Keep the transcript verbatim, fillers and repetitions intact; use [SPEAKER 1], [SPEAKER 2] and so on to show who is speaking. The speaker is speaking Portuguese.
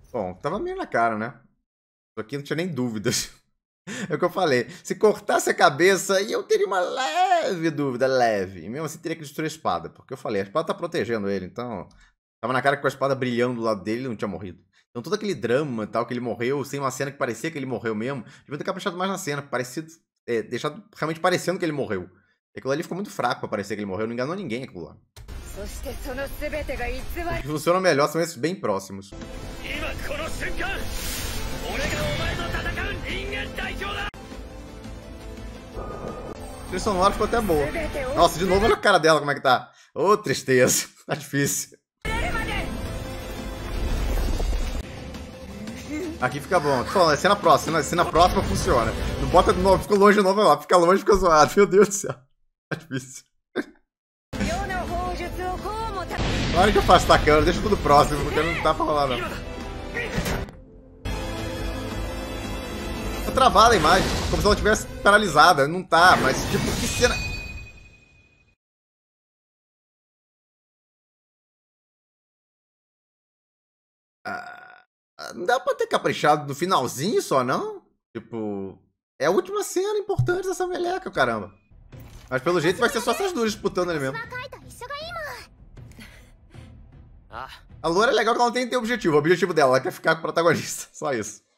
[SPEAKER 1] Bom, tava meio na cara, né? Isso aqui não tinha nem dúvidas. É o que eu falei. Se cortasse a cabeça, aí eu teria uma leve dúvida, leve. E mesmo assim teria que destruir a espada. Porque eu falei, a espada tá protegendo ele, então... Tava na cara que com a espada brilhando do lado dele, ele não tinha morrido. Então todo aquele drama e tal, que ele morreu, sem uma cena que parecia que ele morreu mesmo, devia ter caprichado mais na cena, parecido, é, deixado realmente parecendo que ele morreu. E aquilo ali ficou muito fraco pra parecer que ele morreu, não enganou ninguém aquilo lá. O que funciona melhor são esses bem próximos. A trilha sonora ficou até boa. Nossa, de novo, olha a cara dela como é que tá. Ô, oh, tristeza. Tá difícil. Aqui fica bom. Tô falando, é cena próxima. Cena próxima funciona. Não bota de novo, ficou longe de novo lá. Fica longe, fica zoado. Meu Deus do céu. Tá difícil. Na hora que eu faço a câmera, deixa tudo próximo, porque não dá pra rolar, não. Tá travada a imagem, como se ela estivesse paralisada. Não tá, mas tipo, que cena... Ah, não dá pra ter caprichado no finalzinho só, não? Tipo, é a última cena importante dessa meleca, caramba. Mas pelo jeito vai ser só essas duas disputando ali mesmo. A Loura é legal que ela não tem que ter objetivo. O objetivo dela, ela quer ficar com o protagonista. Só isso.